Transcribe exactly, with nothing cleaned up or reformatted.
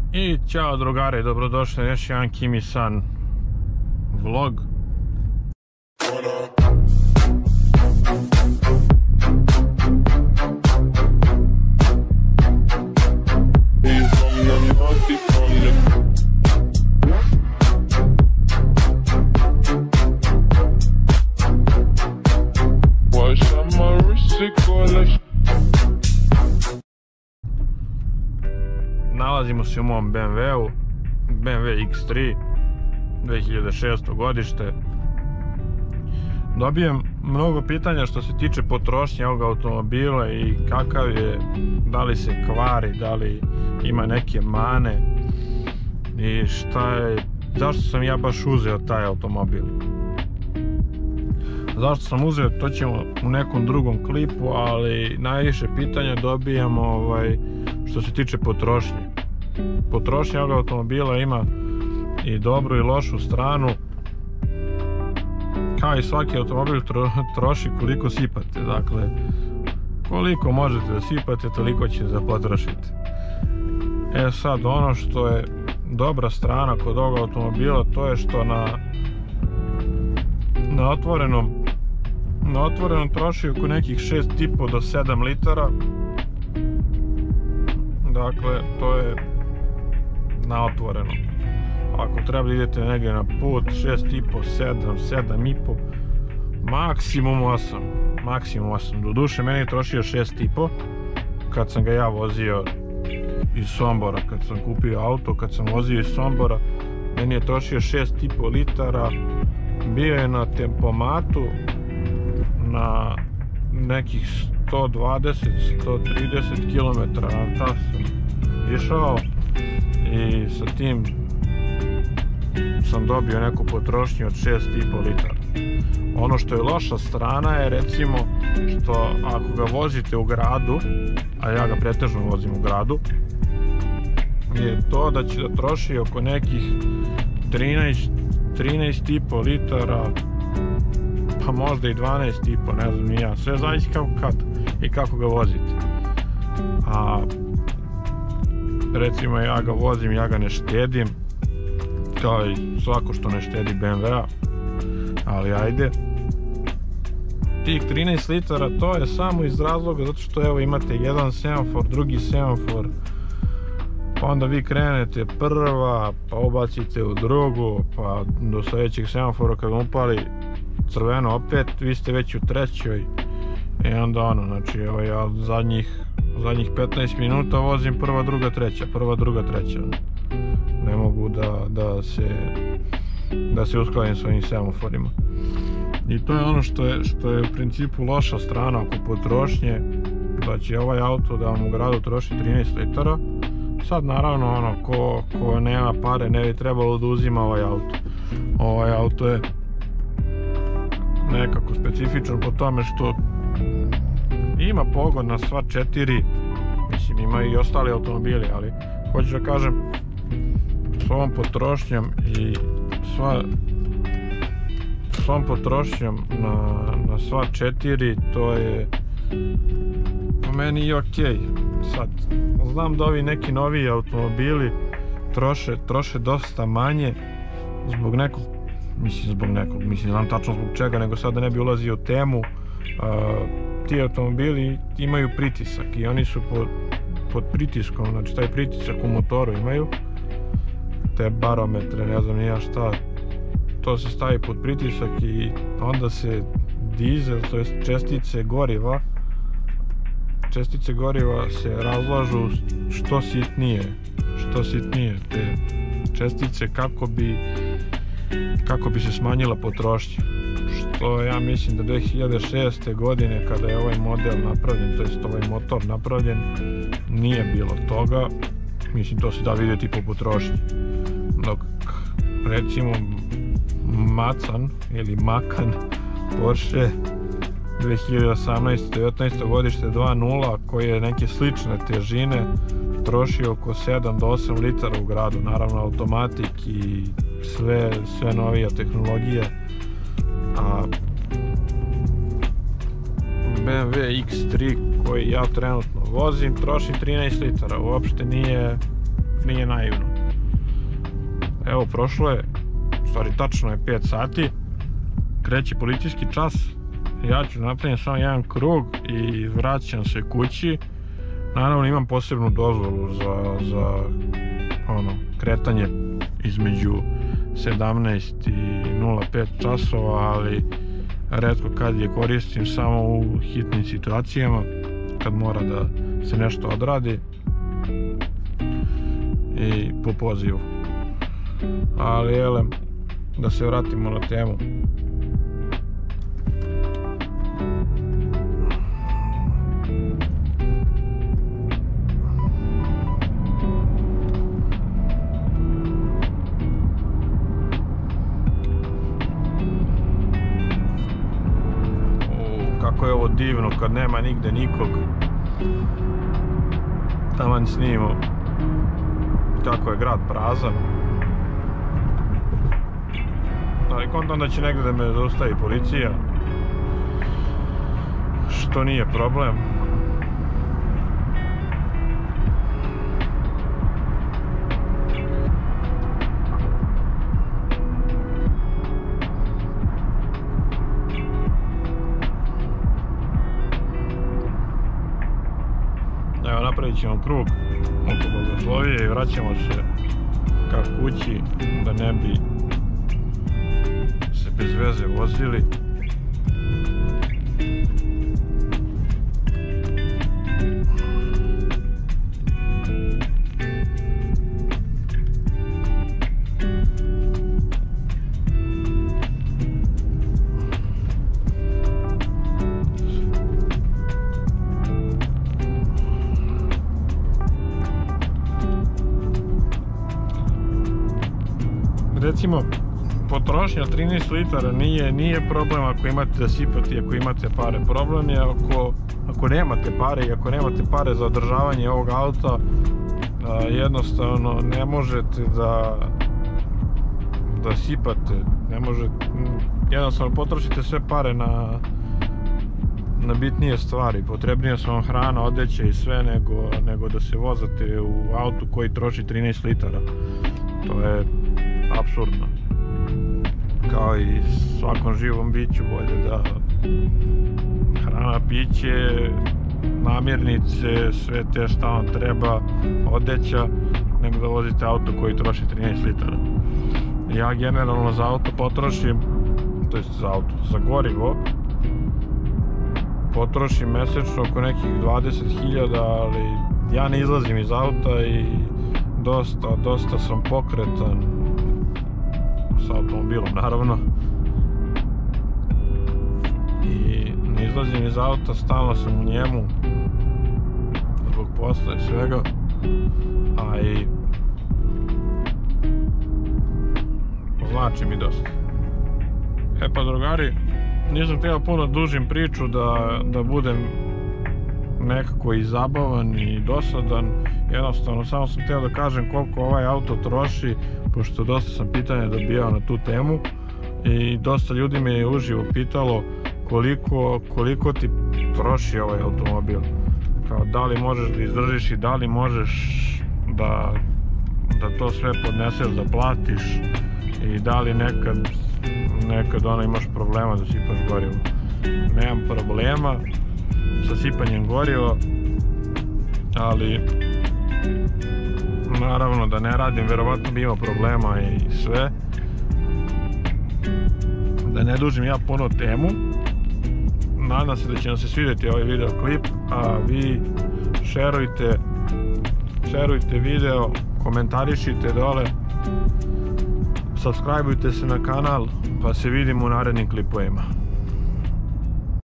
I ćao drugari, dobrodošli na još jedan Kimi-san vlog. Nalazimo se u mom B M W-u, B M W X tri, dve hiljade šesto godište. Dobijem mnogo pitanja što se tiče potrošnje ovog automobila i kakav je, da li se kvari, da li ima neke mane i šta je, zašto sam ja baš uzeo taj automobil. Zašto sam uzeo, to ćemo u nekom drugom klipu, ali najviše pitanja dobijamo ovaj, što se tiče potrošnje. Potrošnja ovog automobila ima i dobru i lošu stranu. Kao i svaki automobil tro, troši koliko sipate. Dakle, koliko možete da sipate, toliko ćete da potrošite. E sad, ono što je dobra strana kod ovog automobila, to je što na na otvorenom na otvorenom troši oko nekih šest i po do sedam litara. Dakle, to je na otvorenom. Ako treba da idete negdje na put, šest i po, sedam, sedam i po, maksimum osam. Maksimum osam. Doduše, meni je trošio šest i po kad sam ga ja vozio iz Sombora. Kad sam kupio auto, kad sam vozio iz Sombora, meni je trošio šest i po litara. Bio je na tempomatu na nekih sto dvadeset do sto trideset kilometara. Tako sam išao i sa tim sam dobio neku potrošnju od šest i po litara. Ono što je loša strana je recimo što ako ga vozite u gradu, a ja ga pretežno vozim u gradu, je to da će da troši oko nekih trinaest i po litara, pa možda i dvanaest i po, ne znam ni ja, sve zavisi kako kad i kako ga vozite. A recimo ja ga vozim, ja ga ne štedim, kao i svako što ne štedi B M W-a, ali ajde. Tih trinaest litara to je samo iz razloga zato što evo imate jedan semafor, drugi semafor, pa onda vi krenete prva, pa obacite u drugu, pa do sljedećeg semafora kad vam upali crveno opet, vi ste već u trećoj. I onda ono, znači evo ja zadnjih, zadnjih petnaest minuta vozim prva, druga, treća, prva, druga, treća. Ne mogu da, da se da se uskladim s ovim semaforima. I to je ono što je, što je u principu loša strana oko potrošnje, da će ovaj auto da vam u gradu troši trinaest litara. Sad naravno ono, ko, ko nema pare ne bi trebalo da uzima ovaj auto. Ovaj auto je nekako specifičan po tome što ima pogon na sva četiri, mislim ima i ostali automobili, ali hoću da kažem s ovom potrošnjom i sva s ovom potrošnjom na, na sva četiri, to je po meni i okej. Sad, znam da ovi neki noviji automobili troše, troše dosta manje zbog nekog, mislim zbog nekog, mislim znam tačno zbog čega, nego sad da ne bi ulazio u temu. Uh, ti automobili imaju pritisak i oni su pod, pod pritiskom, znači taj pritisak u motoru imaju, te barometre, ne znam ni ja šta, to se stavi pod pritisak i onda se dizel, to jest čestice goriva, čestice goriva se razlažu što sitnije, što sitnije te čestice kako bi kako bi se smanjila potrošnja. Što ja mislim da dve hiljade šeste godine kada je ovaj model napravljen, to jest ovaj motor napravljen, nije bilo toga. Mislim, to se da vidjeti po potrošnji. Dok recimo Macan ili Macan Porsche dve hiljade osamnaeste devetnaeste godište dva nula koji je neke slične težine troši oko sedam do osam litara u gradu, naravno automatik i sve, sve novija tehnologija. A B M W X tri koji ja trenutno vozim troši trinaest litara, uopšte nije nije naivno. Evo, prošlo je, u stvari tačno je pet sati, kreće policijski čas, ja ću napraviti samo jedan krug i vraćam se kući. Naravno imam posebnu dozvolu za, za ono, kretanje između sedamnaest i nula pet časova, ali retko kad je koristim samo u hitnim situacijama, kad mora da se nešto odradi i po pozivu. Ali elem, da se vratimo na temu. Kako je ovo divno kad nema nigde nikog. Taman snimimo kako je grad prazan. Ali kontam da će negdje da me zaustavi policija, što nije problem. Evo, napravit ćemo krug oko Bogoslovije i vraćamo se ka kući, da ne bi se bez veze vozili. Recimo, potrošnja trinaest litara nije, nije problem ako imate da sipate i ako imate pare. Problem je ako, ako nemate pare i ako nemate pare za održavanje ovog auta, a, jednostavno ne možete da, da sipate, ne možete, jednostavno potrošite sve pare na, na bitnije stvari. Potrebnije su vam hrana, odeća i sve nego, nego da se vozate u autu koji troši trinaest litara. To je apsurdno. Kao i svakom živom biću, bolje da hrana, piće, namirnice, sve te šta vam treba, odeća, nego da vozite auto koji troši trinaest litara. Ja generalno za auto potrošim, to jest za auto, za gorivo potrošim mesečno oko nekih dvadeset hiljada, ali ja ne izlazim iz auta i dosta, dosta sam pokretan s automobilom, naravno, i ne izlazim iz auta, stalno sam u njemu zbog posla i svega, a i znači mi dosta. E pa drugari, nisam htio puno dužim priču da, da budem nekako i zabavan i dosadan. Jednostavno samo sam htio da kažem koliko ovaj auto troši, pošto dosta sam pitanja dobijao na tu temu i dosta ljudi me je uživo pitalo koliko, koliko ti troši ovaj automobil. Kao, da li možeš da izdržiš i da li možeš da, da to sve podneseš, da platiš, i da li nekad, nekad ono imaš problema da sipaš gorivo. Nemam problema sa sipanjem goriva, ali naravno da ne radim, verovatno bi imao problema i sve. Da ne dužim ja puno temu, nadam se da će vam se svidjeti ovaj video klip, a vi šerujte, šerujte video, komentarišite dole, subscribeujte se na kanal, pa se vidimo u narednim klipovima.